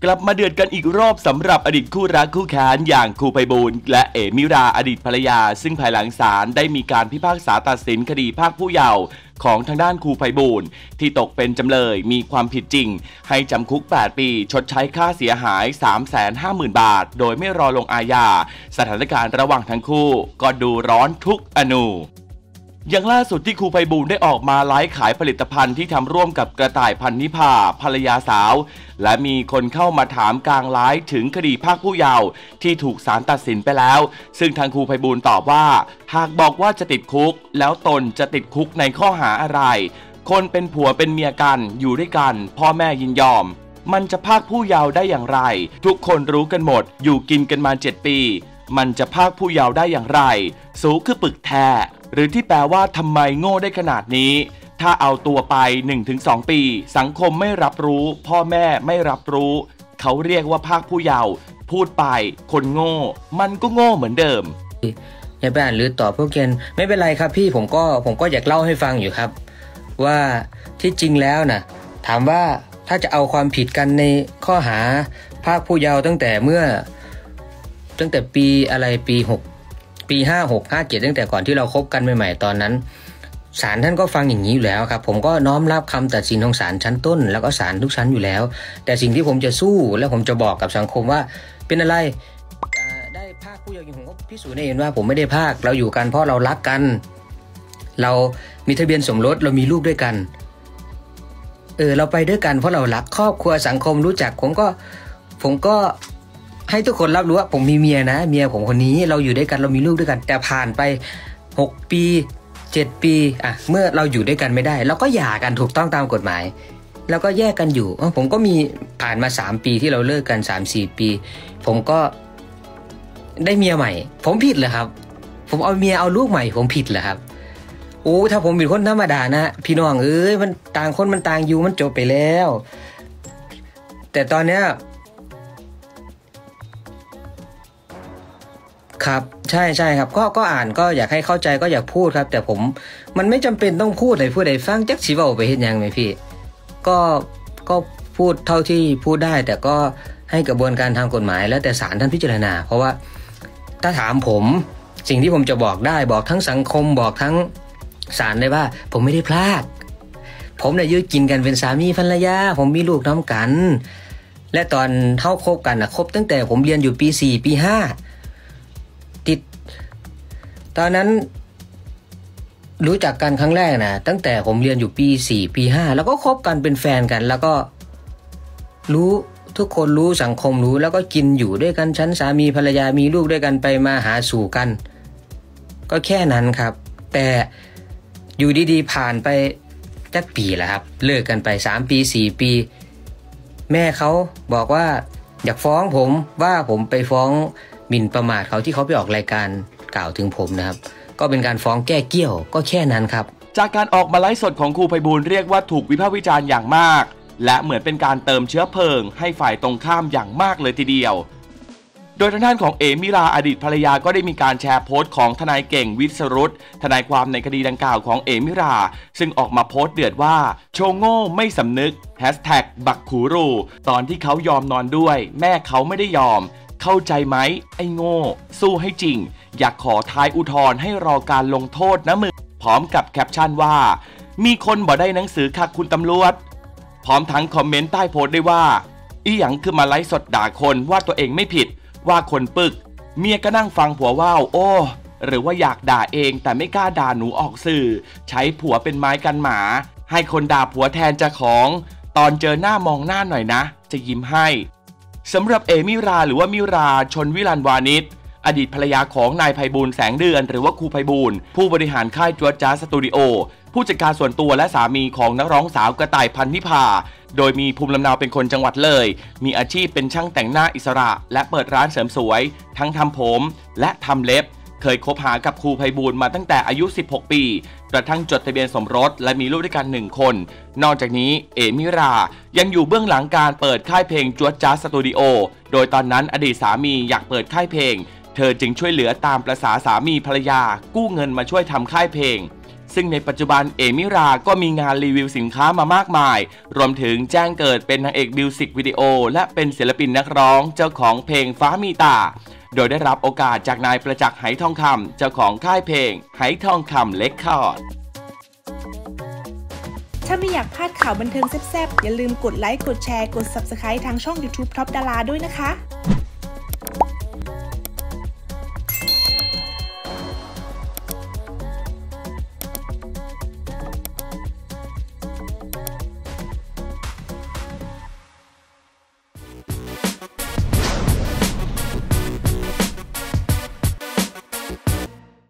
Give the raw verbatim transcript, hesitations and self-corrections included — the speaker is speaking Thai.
กลับมาเดือดกันอีกรอบสำหรับอดีตคู่รักคู่แค้นอย่างครูไพบูลย์และเอมิราอดีตภรรยาซึ่งภายหลังศาลได้มีการพิพากษาตัดสินคดีพรากผู้เยาว์ของทางด้านครูไพบูลย์ที่ตกเป็นจำเลยมีความผิดจริงให้จำคุกแปดปีชดใช้ค่าเสียหาย สามแสนห้าหมื่น บาทโดยไม่รอลงอาญาสถานการณ์ระหว่างทั้งคู่ก็ดูร้อนทุกอนูอย่างล่าสุดที่ครูไพบูลย์ได้ออกมาไลฟ์ขายผลิตภัณฑ์ที่ทำร่วมกับกระต่ายพันนิพาภรรยาสาวและมีคนเข้ามาถามกลางไลฟ์ถึงคดีพรากผู้เยาว์ที่ถูกศาลตัดสินไปแล้วซึ่งทางครูไพบูลย์ตอบว่าหากบอกว่าจะติดคุกแล้วตนจะติดคุกในข้อหาอะไรคนเป็นผัวเป็นเมียกันอยู่ด้วยกันพ่อแม่ยินยอมมันจะพรากผู้เยาว์ได้อย่างไรทุกคนรู้กันหมดอยู่กินกันมาเจ็ดปีมันจะพรากผู้เยาว์ได้อย่างไรสูคือปึกแท้หรือที่แปลว่าทำไมโง่ได้ขนาดนี้ถ้าเอาตัวไป หนึ่งถึงสอง ปีสังคมไม่รับรู้พ่อแม่ไม่รับรู้เขาเรียกว่าพรากผู้เยาว์พูดไปคนโง่มันก็โง่เหมือนเดิมอย่าไปอ่านหรือตอบพวกเกณฑ์ไม่เป็นไรครับพี่ผมก็ผมก็อยากเล่าให้ฟังอยู่ครับว่าที่จริงแล้วนะถามว่าถ้าจะเอาความผิดกันในข้อหาพรากผู้เยาว์ตั้งแต่เมื่อตั้งแต่ปีอะไรปีหกปีห้าหก ห้าเจ็ดตั้งแต่ก่อนที่เราคบกันใหม่ๆตอนนั้นศาลท่านก็ฟังอย่างนี้อยู่แล้วครับผมก็น้อมรับคำตัดสินของศาลชั้นต้นแล้วก็ศาลทุกชั้นอยู่แล้วแต่สิ่งที่ผมจะสู้และผมจะบอกกับสังคมว่าเป็นอะไรได้พรากผู้เยาว์ผมก็พิสูจน์ให้เห็นว่าผมไม่ได้พรากเราอยู่กันเพราะเรารักกันเรามีทะเบียนสมรสเรามีลูกด้วยกันเออเราไปด้วยกันเพราะเรารักครอบครัวสังคมรู้จักผมก็ผมก็ให้ทุกคนรับรู้ว่าผมมีเมียนะเมียผมคนนี้เราอยู่ด้วยกันเรามีลูกด้วยกันแต่ผ่านไปหกปีเจ็ดปีอ่ะเมื่อเราอยู่ด้วยกันไม่ได้เราก็หย่ากันถูกต้องตามกฎหมายแล้วก็แยกกันอยู่ผมก็มีผ่านมาสามปีที่เราเลิกกัน สามสี่ ปีผมก็ได้เมียใหม่ผมผิดเหรอครับผมเอาเมียเอาลูกใหม่ผมผิดเหรอครับโอ้ถ้าผมเป็นคนธรรมดานะพี่น้องเอ้ยมันต่างคนมันต่างอยู่มันจบไปแล้วแต่ตอนเนี้ยครับใช่ใช่ครับก็ก็อ่านก็อยากให้เข้าใจก็อยากพูดครับแต่ผมมันไม่จำเป็นต้องพูดให้ผู้ใดฟังจักสิเว้าไปเฮ็ดหยังไหมพี่ก็ก็พูดเท่าที่พูดได้แต่ก็ให้กระบวนการทางกฎหมายแล้วแต่ศาลท่านพิจารณาเพราะว่าถ้าถามผมสิ่งที่ผมจะบอกได้บอกทั้งสังคมบอกทั้งศาลได้ว่าผมไม่ได้พลาดผมเนี่ยยืดกินกันเป็นสามีภรรยาผมมีลูกน้ำกันและตอนเท่าคบกันนะคบตั้งแต่ผมเรียนอยู่ปีสี่ปีห้าติดตอนนั้นรู้จักกันครั้งแรกนะตั้งแต่ผมเรียนอยู่ปีสี่ปีห้าแล้วก็คบกันเป็นแฟนกันแล้วก็รู้ทุกคนรู้สังคมรู้แล้วก็กินอยู่ด้วยกันชั้นสามีภรรยามีลูกด้วยกันไปมาหาสู่กันก็แค่นั้นครับแต่อยู่ดีๆผ่านไปจักปีแล้วครับเลิกกันไปสามปีสี่ปีแม่เขาบอกว่าอยากฟ้องผมว่าผมไปฟ้องหมิ่นประมาทเขาที่เขาไปออกรายการกล่าวถึงผมนะครับก็เป็นการฟ้องแก้เกี้ยวก็แค่นั้นครับจากการออกมาไลฟ์สดของครูไพบูลย์เรียกว่าถูกวิพากษ์วิจารณ์อย่างมากและเหมือนเป็นการเติมเชื้อเพลิงให้ฝ่ายตรงข้ามอย่างมากเลยทีเดียวโดยทางด้านของเอมิราอดีตภรรยาก็ได้มีการแชร์โพสต์ของทนายเก่งวิศรุตทนายความในคดีดังกล่าวของเอมิราซึ่งออกมาโพสต์เดือดว่าโชว์โง่ไม่สำนึกแฮชแท็กบักขูรูตอนที่เขายอมนอนด้วยแม่เขาไม่ได้ยอมเข้าใจไหมไอ้โง่สู้ให้จริงอยากขอท้ายอุทธรณ์ให้รอการลงโทษนะมึงพร้อมกับแคปชั่นว่ามีคนบ่ได้หนังสือค่ะคุณตำรวจพร้อมทั้งคอมเมนต์ใต้โพสต์ได้ว่าอีหยังคือมาไลฟ์สดด่าคนว่าตัวเองไม่ผิดว่าคนปึกเมียก็นั่งฟังผัวว่าวโอ้หรือว่าอยากด่าเองแต่ไม่กล้าด่าหนูออกสื่อใช้ผัวเป็นไม้กันหมาให้คนด่าผัวแทนเจ้าของตอนเจอหน้ามองหน้าหน่อยนะจะยิ้มให้สำหรับเอมิราหรือว่ามิราชนวิลันวานิชอดีตภรรยาของนายไพบูลย์แสงเดือนหรือว่าครูไพบูลย์ผู้บริหารค่ายจ๊วดจ๊าสตูดิโอผู้จัดการส่วนตัวและสามีของนักร้องสาวกระต่ายพันนิพาโดยมีภูมิลำเนาเป็นคนจังหวัดเลยมีอาชีพเป็นช่างแต่งหน้าอิสระและเปิดร้านเสริมสวยทั้งทำผมและทำเล็บเคยคบหากับครูไพบูลย์มาตั้งแต่อายุสิบหกปีกระทั่งจดทะเบียนสมรสและมีลูกด้วยกันหนึ่งคนนอกจากนี้เอมิรายังอยู่เบื้องหลังการเปิดค่ายเพลงจ๊วดจ๊าสตูดิโอโดยตอนนั้นอดีตสามีอยากเปิดค่ายเพลงเธอจึงช่วยเหลือตามประสาสามีภรรยากู้เงินมาช่วยทำค่ายเพลงซึ่งในปัจจุบันเอมิราก็มีงานรีวิวสินค้ามามากมายรวมถึงแจ้งเกิดเป็นนางเอกมิวสิกวิดีโอและเป็นศิลปินนักร้องเจ้าของเพลงฟ้ามีตาโดยได้รับโอกาสจากนายประจักษ์ไหทองคำเจ้าของค่ายเพลงไหทองคำเรคคอร์ดถ้าไม่อยากพลาดข่าวบันเทิงแซ่บๆอย่าลืมกดไลค์กดแชร์กด ซับสไครบ์ ทางช่อง ยูทูบ ท็อปดาราด้วยนะคะ